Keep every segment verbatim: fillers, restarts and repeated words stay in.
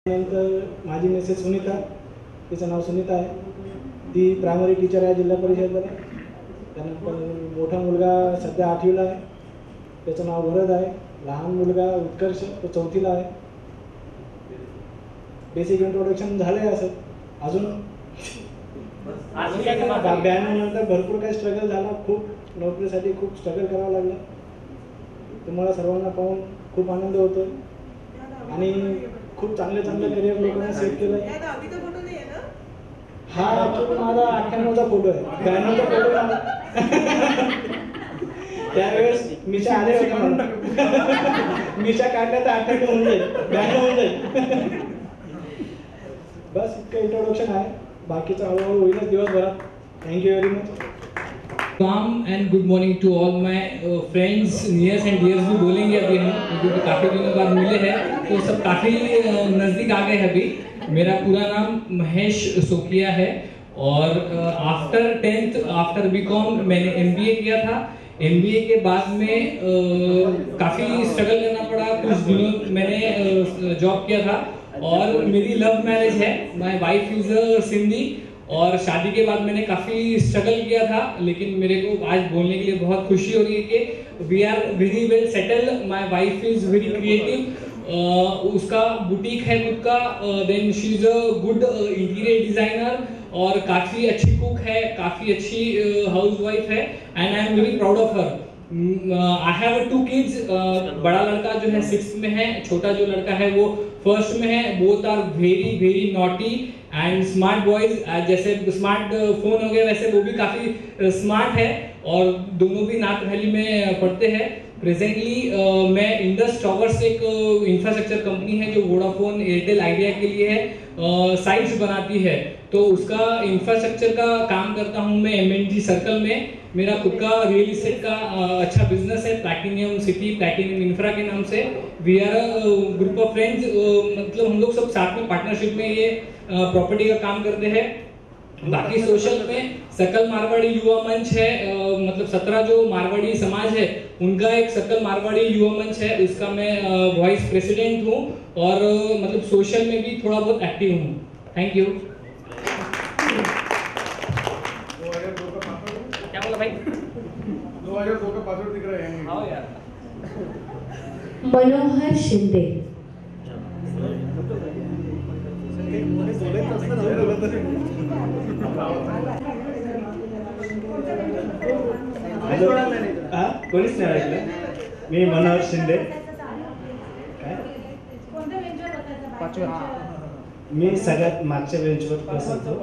नंतर माझी मिसेस सुनीता, तिचं नाव सुनीता आहे, ती प्रायमरी टीचर आहे जिल्हा परिषदमध्ये. त्यानंतर मोठा मुलगा सध्या आठवीला आहे, त्याचं नाव वरद आहे. लहान मुलगा उत्कर्ष, तो चौथीला आहे. बेसिक इंट्रोडक्शन झालं आहे. असं अजून ब्याण्णव नंतर भरपूर काही स्ट्रगल झाला, खूप नोकरीसाठी खूप स्ट्रगल करावं लागलं. तुम्हाला सर्वांना पाहून खूप आनंद होतो आणि खूप चांगले चांगले करिअर लोकांना सेट केलं. हा माझा अठ्ठ्याण्णवचा फोटो आहे, ब्याण्णवचा फोटो आहे. त्यावेळेस मिशा आले होते म्हणून मिशा काढल्या तर अठ्ठ्याण्णव होऊन जाईल, ब्याण्णव होऊन जाईल. बस इतकं इंट्रोडक्शन आहे, बाकीचं हळूहळू होईलच दिवसभरात. Thank you very much. Warm and good morning to all my friends, nears and dears भी बोलेंगे अभी हम, क्योंकि काफ़ी दिनों बाद मिले हैं तो सब काफ़ी नज़दीक आ गए हैं. अभी मेरा पूरा नाम महेश सोकिया है और after tenth after B com मैंने एम बी ए किया था. एम बी ए के बाद में uh, काफ़ी स्ट्रगल करना पड़ा. कुछ दिनों मैंने जॉब uh, किया था और मेरी लव मैरिज है. My wife is a Sindhi और शादी के बाद मैंने काफ़ी स्ट्रगल किया था, लेकिन मेरे को आज बोलने के लिए बहुत खुशी हो रही है कि we are very well settled. My wife is very creative, उसका बुटीक है खुद का. Then she is a good interior designer और काफ़ी अच्छी कुक है, काफ़ी अच्छी हाउसवाइफ है and I am very proud of her. I have two kids. बड़ा लड़का जो है सिक्स में है, छोटा जो लड़का है वो फर्स्ट में है. Both are very very naughty and smart boys. जैसे स्मार्ट फोन हो गया वैसे वो भी काफ़ी स्मार्ट है और दोनों भी नाथ वैली में पढ़ते हैं. प्रेजेंटली uh, मैं इंडस टॉवर्स एक इंफ्रास्ट्रक्चर कंपनी है जो वोडाफोन एयरटेल आइडिया के लिए है, साइट्स uh, बनाती है, तो उसका इंफ्रास्ट्रक्चर का काम करता हूँ मैं एम एन जी सर्कल में. मेरा खुद का रियल इस्टेट का uh, अच्छा बिजनेस है, प्लैटिनियम सिटी प्लैटिनियम इंफ्रा के नाम से. We are group of friends, मतलब हम लोग सब साथ में पार्टनरशिप में ये प्रॉपर्टी uh, का काम करते हैं. बाकी सोशल में सकल मारवाड़ी युवा मंच है, आ, मतलब सत्रह जो मारवाड़ी समाज है उनका एक सकल मारवाड़ी युवा मंच है, उसका मैं वाइस प्रेसिडेंट हूँ और आ, मतलब सोशल में भी थोड़ा बहुत एक्टिव हूँ. Thank you. क्या बोला भाई? दो हजार दो का पासवर्ड दिख रहा है. हाँ यार. मनोहर शिंदे. कोणीच नाही ऐकलं. मी मनोहर शिंदे. मी सगळ्यात मागच्या बेंचवर बसतो.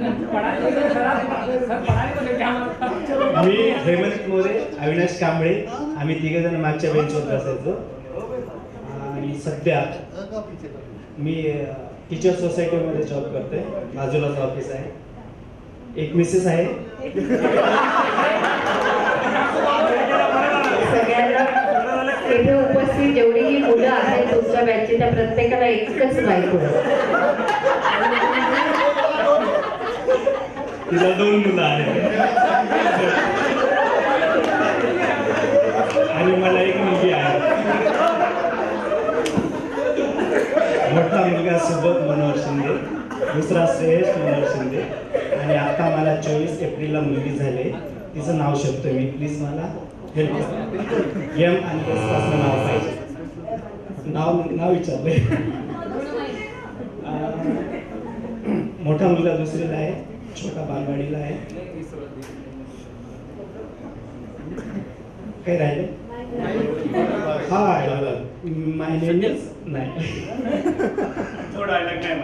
मी हेमंत मोरे, अविनाश कांबळे, आम्ही तिघे जण मागच्या बेंचवर बसायचो. आणि सध्या मी टीचर सोसायटीमध्ये जॉब करते, बाजूलाच ऑफिस आहे. एक मिसेस आहे. इथे उपस्थित जेवढीही मुलं आहेत तुमच्या बॅचची त्या प्रत्येकाला एकच बायको आहे. तिला दोन मुलं आहेत आणि मला एक मुलगी आहे. मोठा मुलगा सुबोध मनोहर शिंदे, दुसरा श्रेयश मनोहर शिंदे आणि आता मला चोवीस एप्रिलला मुलगी झाली. तिचं नाव शोधतोय मी, प्लीज मला हेल्प करा. एम आणि एस पासून नाव पाहिजे. नाव नाव विचारलंय. मोठा मुलगा दुसरीला आहे, छोटा बालवाडीला आहे. काय राहिले? हाय माय नेम इज नाही. थोडा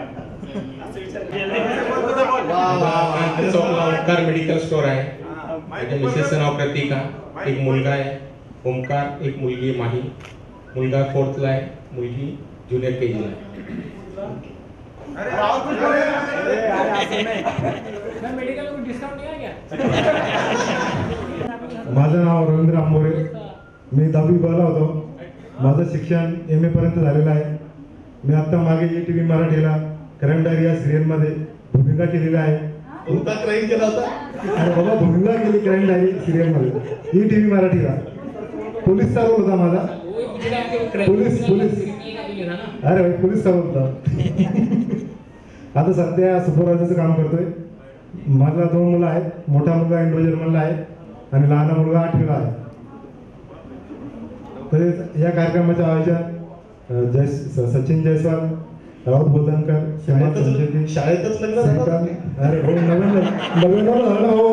ओंकार मेडिकल स्टोर आहे. माझ्या मिसेसचं नाव प्रतीका, एक मुलगा आहे ओंकार, एक मुलगी माही. मुलगा फोर्थला आहे, मुलगी ज्युनियर के जीला आहे. माझं नाव रवींद्र आंबोरे, मी दहावी बला होतो. माझं शिक्षण एम ए पर्यंत झालेलं आहे. मी आता मागे ई टी व्ही मराठीला करंट डायरी या सिरियलमध्ये भूमिका केलेली आहे. कोणता क्राईम केला होता? अरे बाबा, भूमिका केली करंट डायरी सिरियलमध्ये ई टी व्ही मराठीला. पोलीसचा रोल होता माझा. पोलीस पोलीस में था ना। अरे भाई पोलीस का बोलता आता सध्या सुपरवायझरचं काम करतोय. माझला दोन मुलं आहेत. मोठा मुलगा इंडो जर्मनला आहे आणि लहान मुलगा आठवीला आहे. तसेच या कार्यक्रमाचे आयोजन जय सचिन जयस्वाल, राऊत बोधनकर, शाळेतच लग्न झालं. अरे हो नवीन नवीन झालं हो.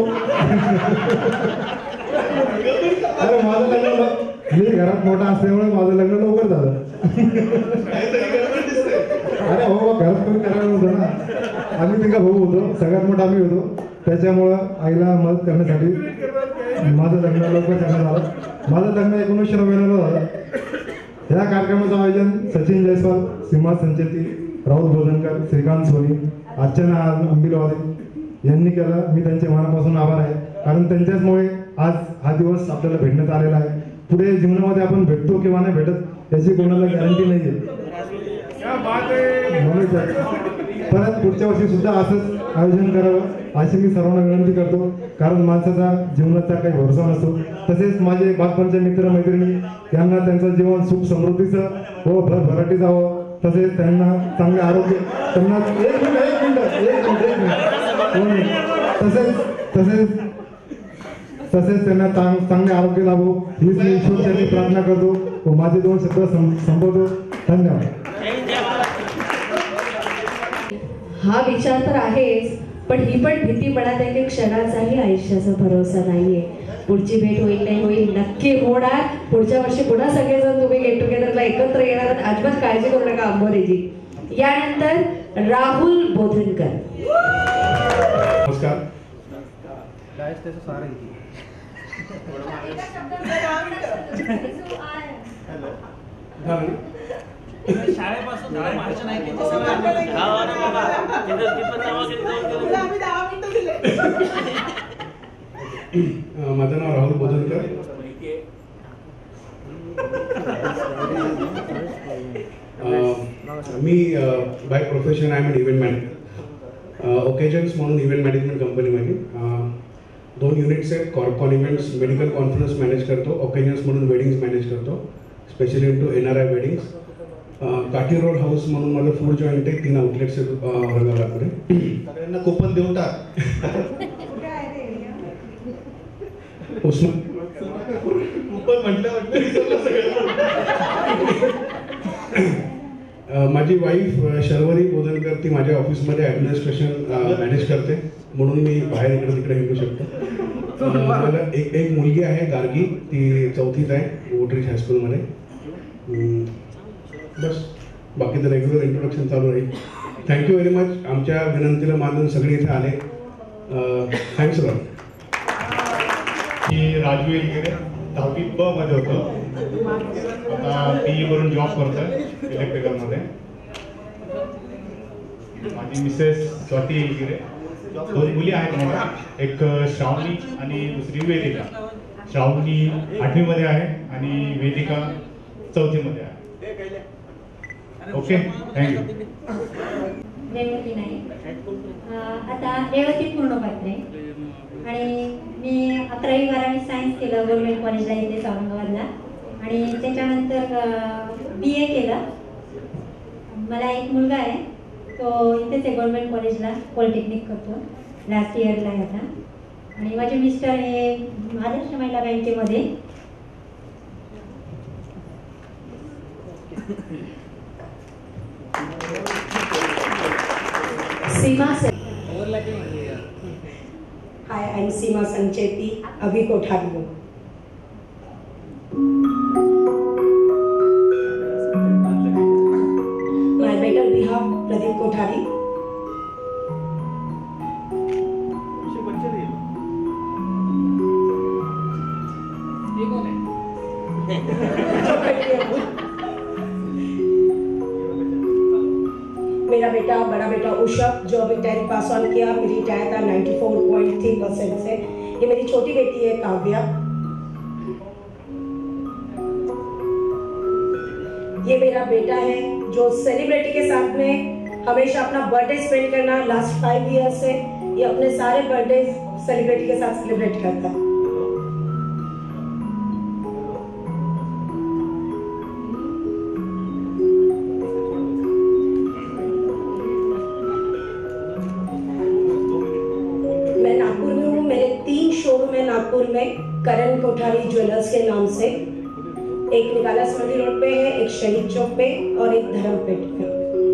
अरे माझं लग्न मी घरात मोठा असल्यामुळे माझं लग्न लवकर झालं. अरे हो घरात पण करायला होतं ना. आम्ही तिघा भाऊ होतो, सगळ्यात मोठा आम्ही होतो. त्याच्यामुळं आईला मदत करण्यासाठी माझं लग्न लवकर करण्यात आलं. माझं लग्न एकोणीसशे नव्याण्णवला झालं. या कार्यक्रमाचं आयोजन सचिन जयस्वाल, सीमा संचेती, राऊत बोधनकर, श्रीकांत सोनी, अर्चना अंबिलवादे यांनी केलं. मी त्यांचे मनापासून आभार आहे, कारण त्यांच्याचमुळे आज हा दिवस आपल्याला भेटण्यात आलेला आहे. पुढे जीवनामध्ये आपण भेटतो किंवा नाही भेटत याची कोणाला गॅरंटी नाही आहे. परत पुढच्या वर्षी सुद्धा असंच आयोजन करावं अशी मी सर्वांना विनंती करतो, कारण माणसाचा जीवनाचा काही भरोसा नसतो. तसेच माझे बालपणचे मित्र मैत्रिणी यांना त्यांचं जीवन सुख समृद्धीचं व भरभराटी जावं. तसेच त्यांना चांगले आरोग्य, त्यांना एक मिनिट एक मिनिट एक मिनिट एक मिनिट तसेच तसेच तसेच त्यांना चांगले आरोग्य लाभो हीच मी ईश्वरचरणी प्रार्थना करतो व माझे दोन शब्द संपवतो. धन्यवाद. हा विचार तर आहेच, पण ही पण भीती मनात आहे की क्षणाचाही आयुष्याचा भरोसा नाहीये. पुढची भेट होईल नाही होईल, नक्की होणार. पुढच्या वर्षी पुन्हा सगळेजण तुम्ही गेट टुगेदरला एकत्र येणार. अजिबात काळजी करू नका अंबोरेजी. यानंतर राहुल बोधनकर. नमस्कार. शाळेपासून भाषण ऐकायचं. माझं नाव राहुल बोधनकर. मी by profession I am an event manager. Occasions म्हणून इव्हेंट मॅनेजमेंट कंपनीमध्ये दोन युनिट्स आहेत. Corcon events medical conference manage करतो. ओकेजन्स म्हणून वेडिंग्स मॅनेज करतो, specially into N R I weddings. Kathi road house म्हणून माझं फूड जॉईंट आहे. तीन आउटलेट्स आहेत औरंगाबादमध्ये. सगळ्यांना कुपन देऊन टाक. उस्मान कुपन म्हटलं माझी वाईफ शर्वरी बोधनकर, ती माझ्या ऑफिसमध्ये ॲडमिनिस्ट्रेशन मॅनेज करते, म्हणून मी बाहेर इकडे तिकडे निघू शकतो. मला एक एक मुलगी आहे गार्गी, ती चौथीत आहे वोटरीज हायस्कूलमध्ये. बस बाकी तर रेग्युलर इंट्रोडक्शन चालू राहील. Thank you very much. आमच्या विनंतीला मानून सगळे इथे आले. Thanks lot. मी राजू येलगिरे दहावी ब मध्ये होतो. आता पी करून जॉब करतोय इलेक्ट्रिकलमध्ये. माझी मिसेस स्वाती येलगिरे. दोन मुली आहेत मला, एक श्रावणी आणि दुसरी वेदिका. श्रावणी आठवीमध्ये आहे आणि वेदिका चौथीमध्ये आहे. Okay, thank you. रेवती नाही, आता रेवती पूर्णोपाध्याय आणि मी अकरावी बारावी सायन्स केलं गव्हर्नमेंट कॉलेजला इथेच औरंगाबादला. आणि त्याच्यानंतर बी ए केलं. मला एक मुलगा आहे, तो इथेच आहे गव्हर्नमेंट कॉलेजला, पॉलिटेक्निक करतो, लास्ट इयरला आहे आता. आणि माझे मिस्टर हे आदर्श महिला बँकेमध्ये सीमा. Hi, I'm Seema Sancheti, Abhi Kothari. My better behalf, Pradeep Kothari. ये कौन है? मेरा बेटा बड़ा बेटा उषभ, जो अभी टेंथ पास ऑन किया, मेरी रिटायर था चौरानवे पॉइंट तीन परसेंट से. ये मेरी छोटी बेटी है काव्या. ये मेरा बेटा है जो सेलिब्रिटी के साथ में हमेशा अपना बर्थडे स्पेंड करना लास्ट फाइव ईयर से, ये अपने सारे बर्थडे सेलिब्रिटी के साथ सेलिब्रेट करता है. नागपुर में करण कोठारी ज्वेलर्स के नाम से। एक निकाला स्मृति रोड पे है, एक शहीद चौक पे और एक धर्मपेट पे।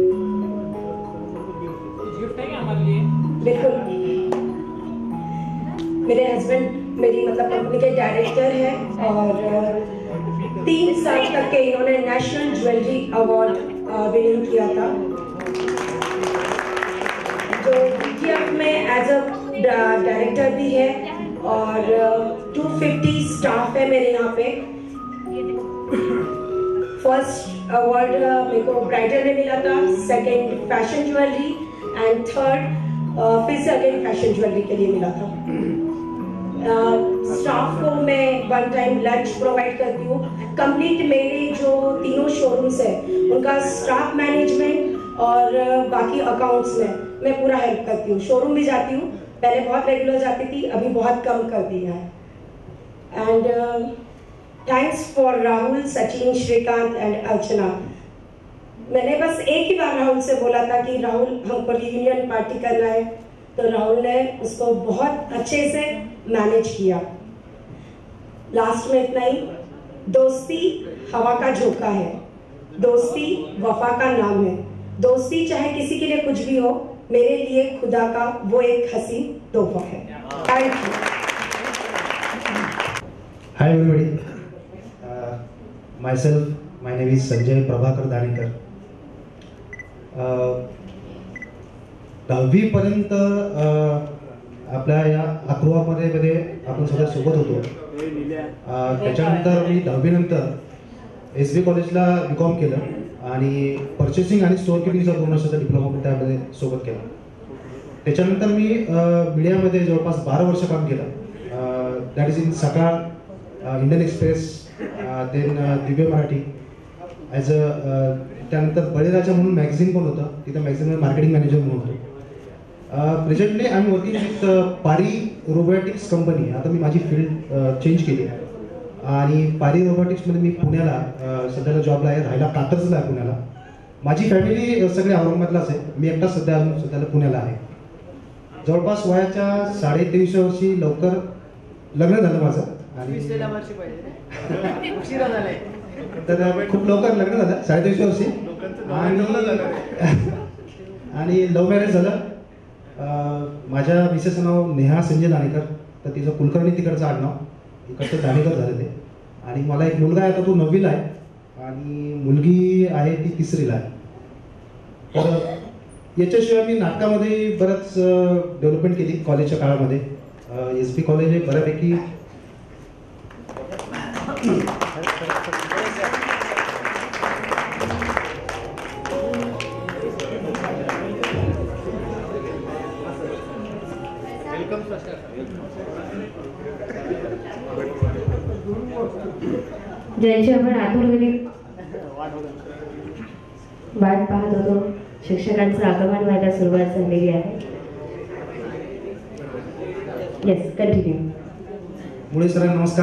बिल्कुल, मेरे हस्बैंड मेरी मतलब कंपनी के डायरेक्टर हैं और तीन साल तक के इन्होंने नेशनल ज्वेलरी अवार्ड विनिंग किया था, जो डीटीएफ में एज अ डायरेक्टर भी है और दो सौ पचास स्टाफ है मेरे यहाँ पे। फर्स्ट अवार्ड मेरे को ब्राइडल में मिला था, second fashion jewellery and third फिर से अगेन फैशन ज्वेलरी के लिए मिला था। स्टाफ uh, को मैं वन टाइम लंच प्रोवाइड करती हूँ। कंप्लीट मेरे जो तीनों शोरूम्स है उनका स्टाफ मैनेजमेंट और uh, बाकी अकाउंट्स में मैं पूरा हेल्प करती हूँ। शोरूम भी जाती हूँ, पहले बहुत रेगुलर जाती थी, अभी बहुत कम कर दिया है। And thanks for Rahul, Sachin, Shrikant and Archana. मैंने बस एक ही बार राहुल से बोला था कि राहुल हमको रियूनियन पार्टी करना है, तो राहुल ने उसको बहुत अच्छे से मैनेज किया। लास्ट में इतना ही, दोस्ती हवा का झोंका है, दोस्ती वफा का नाम है, दोस्ती चाहे किसी के लिए कुछ भी हो, मेरे लिए खुदा का वो एक हसीन तोहफा है। Thank you. Hi everybody, myself my name is Sanjay Prabhakar Danekar. दहावी पर्यंत आपल्या या अक्रोवामध्ये मध्ये आपण सगळे सोबत होतो। त्याच्यानंतर मी दहावी नंतर एस बी कॉलेजला बी कॉम केलं आणि परचेसिंग आणि स्टोअर किपिंगचा दोन वर्षाचा डिप्लोमा त्यामध्ये सोबत केला। त्याच्यानंतर मी मीडियामध्ये जवळपास बारा वर्ष काम केलं। That is in Sakal, Indian Express, then Divya Marathi as a, त्यानंतर बळीराजा म्हणून मॅगझिन पण होतं, तिथं मॅगझिनमध्ये मार्केटिंग मॅनेजर म्हणून होतो। Presently I am working with Pari robotics company. आता मी माझी फील्ड चेंज केली आणि पारी रोबोटिक्समध्ये मी पुण्याला सध्याला जॉबला आहे, राहायला कात्रजला आहे पुण्याला। माझी फॅमिली सगळे औरंगाबादलाच आहे, मी एकटा सध्या अजून सध्याला पुण्याला आहे। जवळपास वयाच्या साडे तेवीसव्या वर्षी लवकर लग्न झालं माझं आणि तर खूप लवकर लग्न झालं, साडे तेवीसव्या वर्षी, आणि लव्ह मॅरेज झालं। माझ्या मिसेसचं नाव नेहा संजय दाणेकर, तर तिचं कुलकर्णी तिकडचं आडनाव, इकडचं दाणेकर झालं ते। आणि मला एक मुलगा आहे, तर तो नववीला आहे आणि मुलगी आहे ती तिसरीला आहे। तर याच्याशिवाय मी नाटकामध्ये बरंच डेव्हलपमेंट केली कॉलेजच्या काळामध्ये। एस बी कॉलेज आहे बऱ्यापैकी ज्यांची आपण आतुरतेने वाट पाहत होतो, शिक्षकांचं आगमन व्हायला सुरुवात झालेली आहे। Yes, continue. मुळे सर नमस्कार।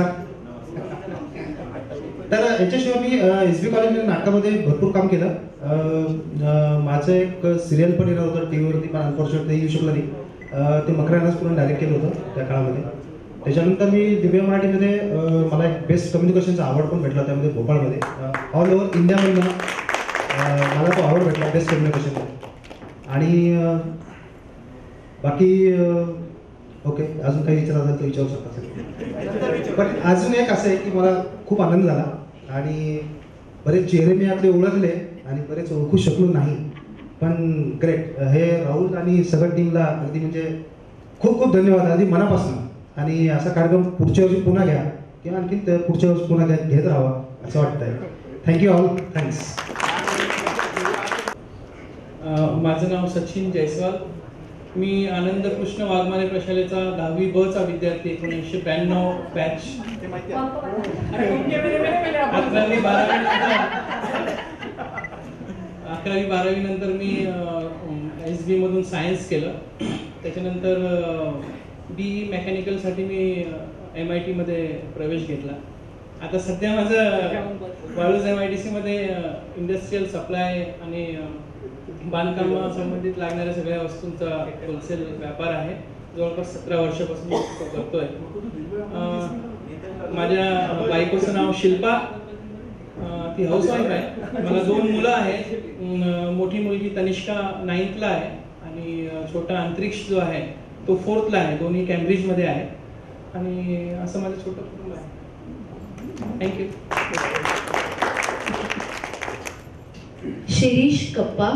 तर याच्याशिवाय मी एस बी कॉलेजमध्ये नाटकामध्ये भरपूर काम केलं। माझं एक सिरियल पण येणार होतं टी व्हीवरती, पण अनफॉर्च्युनेटली येऊ शकलं नाही। ते मकरानाच पूर्ण डायरेक्ट केलं होतं त्या काळामध्ये। त्याच्यानंतर मी दिव्य मराठीमध्ये मला एक बेस्ट कम्युनिकेशनचा अवॉर्ड पण भेटला, त्यामध्ये भोपाळमध्ये ऑल ओव्हर इंडियामधनं मला तो अवॉर्ड भेटला बेस्ट कम्युनिकेशनचा। आणि बाकी ओके, अजून काही विचार असेल तर विचारू शकता। पण अजून एक असं आहे की मला खूप आनंद झाला आणि बरेच चेहरे मी आपले ओळखले आणि बरेच ओळखू शकलो नाही, पण ग्रेट। हे राहुल आणि सगळ्या टीमला अगदी म्हणजे खूप खूप धन्यवाद अगदी मनापासून। आणि असा कार्यक्रम पुढच्या वर्षी पुन्हा घ्या किंवा आणखी पुढच्या वर्षी पुन्हा घ्या घेत राहावा असं वाटतंय। Thank you all, thanks. माझं नाव सचिन जयस्वाल, मी आनंद कृष्ण वाघमारे प्रशालेचा दहावी ब चा विद्यार्थी, एकोणीसशे ब्याण्णव बॅच। अकरावी बारावी अकरावी बारावी नंतर मी एस बी मधून सायन्स केलं। त्याच्यानंतर बी मेकॅनिकलसाठी मी एम आय टीमध्ये प्रवेश घेतला। आता सध्या माझं वाळूज एम आय टी सीमध्ये इंडस्ट्रियल सप्लाय आणि बांधकाम संबंधित लागणाऱ्या सगळ्या वस्तूंचा होलसेल व्यापार आहे। जवळपास सतरा वर्षापासून तो करतोय. अं, माझ्या बायकोचं नाव शिल्पा, अं, ती हाऊसवाईफ आहे. मला दोन मुलं आहेत. अं, मोठी मुलगी तनिष्का नाईन्थला आहे आणि अं, छोटा अंतरिक्ष जो आहे तो फोर्थला आहे. दोन्ही कॅम्ब्रिजमध्ये आहे. आणि असं माझं छोटं कुटुंब आहे. थँक्यू. शिरीष कप्पा.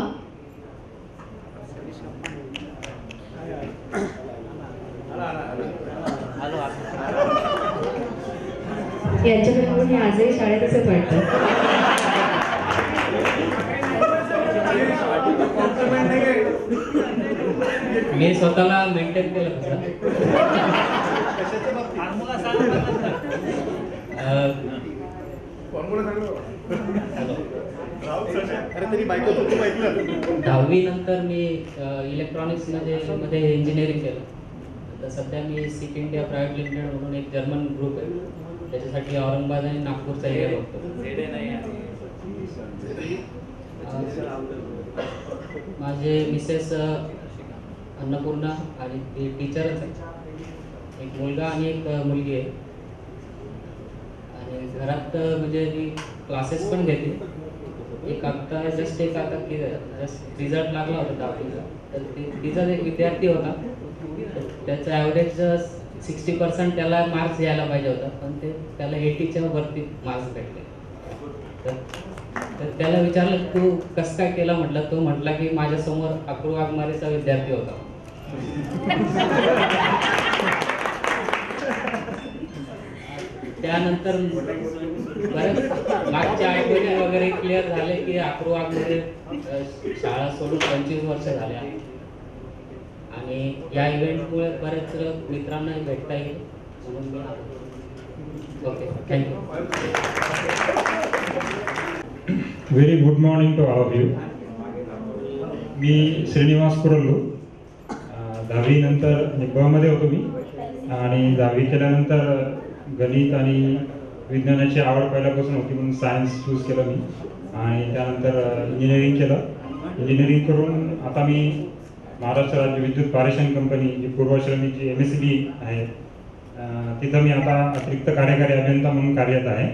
यांच्याकडे बघून हे आजही शाळेतच वाटतं. मी स्वतःला मेंटेन केलं कसं दहावी नंतर मी इलेक्ट्रॉनिक्स मध्ये मध्ये इंजिनिअरिंग केलं. तर सध्या मी सिक इंडिया प्रायव्हेट लिमिटेड म्हणून एक जर्मन ग्रुप आहे, त्याच्यासाठी औरंगाबाद आणि नागपूरचा एरिया बघतो. माझे मिसेस अन्नपूर्णा आणि ती टीचरच आहे. एक मुलगा आणि एक मुलगी आहे. आणि घरात म्हणजे ती क्लासेस पण घेते. एक आता जस्ट एक आता की जस्ट रिझल्ट लागला होता दहावीचा, तर तिचा एक विद्यार्थी होता, त्याचा ॲव्हरेज सिक्स्टी पर्सेंट त्याला मार्क्स यायला पाहिजे होता, पण ते त्याला एटीच्या वरती मार्क्स भेटले. तर तर त्याला विचारलं तू कसं काय केलं म्हटलं. तो म्हटला की माझ्यासमोर अक्रू वाघमारेचा विद्यार्थी होता. त्यानंतर बरेच मागच्या आठवडे वगैरे क्लिअर झाले की अक्रू वाघमारे शाळा सोडून पंचवीस वर्ष झाले आहे. आणि या इव्हेंटमुळे बरेच मित्रांना भेटता येईल म्हणून मी okay thank you. Very good morning to all of you. मी श्रीनिवास कुरल्लू. दहावी नंतर निब्बामध्ये होतो मी आणि दहावी केल्यानंतर गणित आणि विज्ञानाची आवड पहिल्यापासून होती म्हणून सायन्स चूज केलं मी. आणि त्यानंतर इंजिनिअरिंग केलं. इंजिनिअरिंग करून आता मी महाराष्ट्र राज्य विद्युत पारेषण कंपनी जी पूर्वाश्रमीची एम एस सी बी आहे तिथं मी आता अतिरिक्त कार्यकारी अभियंता म्हणून कार्यरत आहे.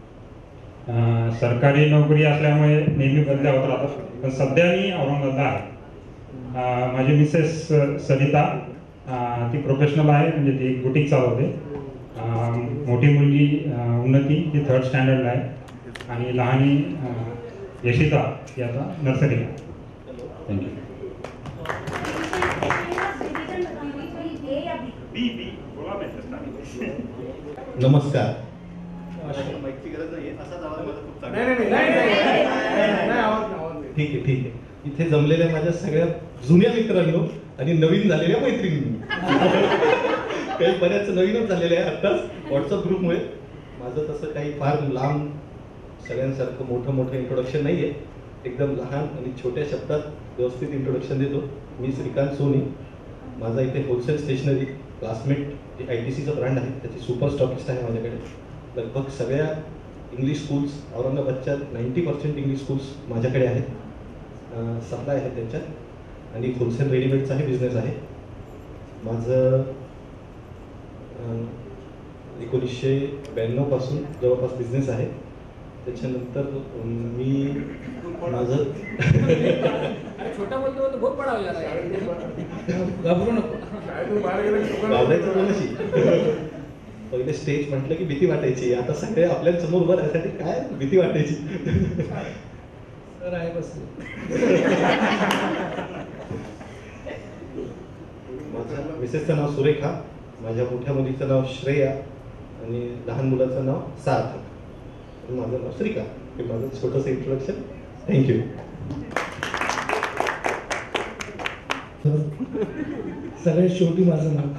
सरकारी नोकरी असल्यामुळे नेहमी बदल्या होत राहतात, पण सध्या मी औरंगाबादला आहे. माझी मिसेस सरिता ती प्रोफेशनल आहे, म्हणजे ती एक बुटीक चालवते. मोठी मुलगी उन्नती ती थर्ड स्टँडर्डला आहे आणि लहानी यशिता ती आता नर्सरीला. थँक्यू. नमस्कार. ठीक आहे ठीक आहे. इथे जमलेल्या माझ्या सगळ्या जुन्या मित्रांनो आणि नवीन झालेल्या मैत्रिणींनी, काही बऱ्याच नवीनच झालेल्या आहे आत्ताच व्हॉट्सअप ग्रुपमुळे. माझं तसं काही फार लांब सगळ्यांसारखं मोठं मोठं इंट्रोडक्शन नाही आहे. एकदम लहान आणि छोट्या शब्दात व्यवस्थित इंट्रोडक्शन देतो. मी श्रीकांत सोनी. माझा इथे होलसेल स्टेशनरी क्लासमेट जे आय टी सीचं ब्रँड आहे त्याची सुपर स्टॉकिस्ट आहे माझ्याकडे. लगभग सगळ्या इंग्लिश स्कूल्स औरंगाबादच्या नाईंटी पर्सेंट इंग्लिश स्कूल्स माझ्याकडे आहेत. सप्लाय आहे त्यांच्यात आणि होलसेल रेडीमेडचाही बिझनेस आहे. माझं एकोणीसशे ब्याण्णव पासून जवळपास बिझनेस आहे. त्याच्यानंतर मी माझं घाबरायचं कोणाशी. पहिले स्टेज म्हटलं की भीती वाटायची. आता सगळे आपल्या समोर उभं राहण्यासाठी काय भीती वाटायची. सर आहे बस. माझ्या मिसेसचं नाव सुरेखा, माझ्या मोठ्या मुलीचं नाव श्रेया आणि लहान मुलाचं नाव सार्थक. माझं नाव श्रीका. हे माझं छोटंसं इंट्रोडक्शन. थँक्यू. सगळ्यात शेवटी माझं नाव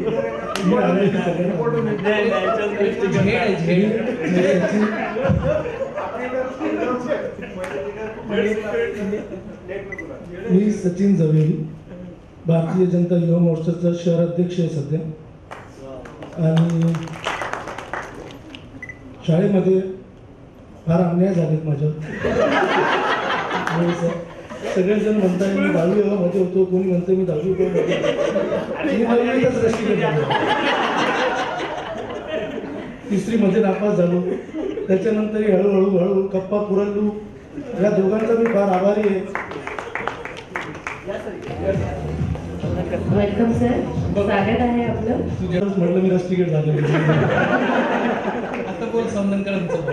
मी सचिन झवेरी, भारतीय जनता युवा मोर्चाचा शहर अध्यक्ष आहे सध्या. आणि शाळेमध्ये फार अन्याय झालेत माझ्यावर. सगळेजण म्हणताय मी दहावी अ मध्ये होतो, कोणी म्हणते मी दहावी ब मध्ये होतो. मी नववीतच रस्टिकेट झालो, तिसरी मध्ये नापास झालो. त्याच्यानंतर हळूहळू हळू कप्पा पुरल्लू या दोघांचा मी फार आभारी आहे. वेलकम सर, स्वागत आहे आपलं. तुझ्यावरच म्हटलं मी रस्टिकेट झालो. आता बोल संदनकरांचं.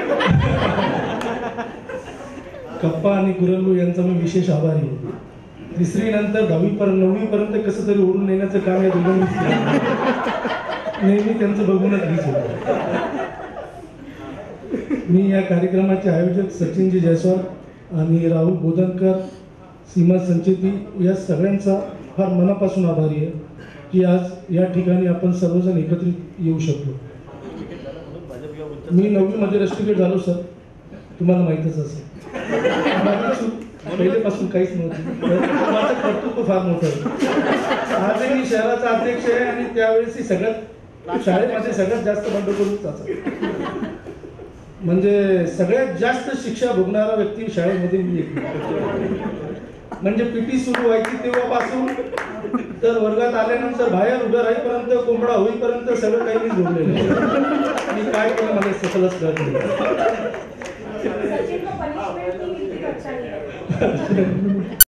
कप्पा आणि कुरल्लू यांचा मी विशेष आभारी आहे. तिसरी नंतर दहावी पर्यंत नववी पर्यंत कसं तरी ओढून नेण्याचं काम या दोघांनीच केलं. नेहमी त्यांचं बघूनच दिसत. मी या कार्यक्रमाचे आयोजक सचिनजी जयस्वाल आणि राहुल बोधनकर, सीमा संचेती या सगळ्यांचा फार मनापासून आभारी आहे की आज या ठिकाणी आपण सर्वजण एकत्रित येऊ शकलो. मी नववीमध्ये रस्टिकेट झालो सर, तुम्हाला माहीतच असेल. माझी चूक पहिलेपासून काहीच नव्हती. माझं कर्तृत्व फार मोठं आहे. आजही मी शहराचा अध्यक्ष आहे आणि त्यावेळेस सगळ्यात शाळेमध्ये सगळ्यात जास्त बंडखोरीच असायचा. म्हणजे सगळ्यात जास्त शिक्षा भोगणारा व्यक्ती शाळेमध्ये मी एक. म्हणजे पीटी सुरू व्हायची तेव्हापासून तर वर्गात आल्यानंतर बाहेर उभं राहीपर्यंत, कोंबडा होईपर्यंत सगळं काही मी जोडलेलं आहे. मी काय केलं मला सफलच कळत नाही.